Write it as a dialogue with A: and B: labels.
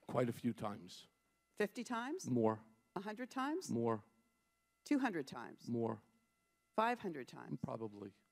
A: Quite a few times.
B: 50 times?
A: More.
B: 100 times?
A: More.
B: 200 times?
A: More.
B: 500 times?
A: Probably.